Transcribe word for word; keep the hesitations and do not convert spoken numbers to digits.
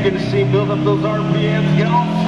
good to see him build up those R P Ms. Get on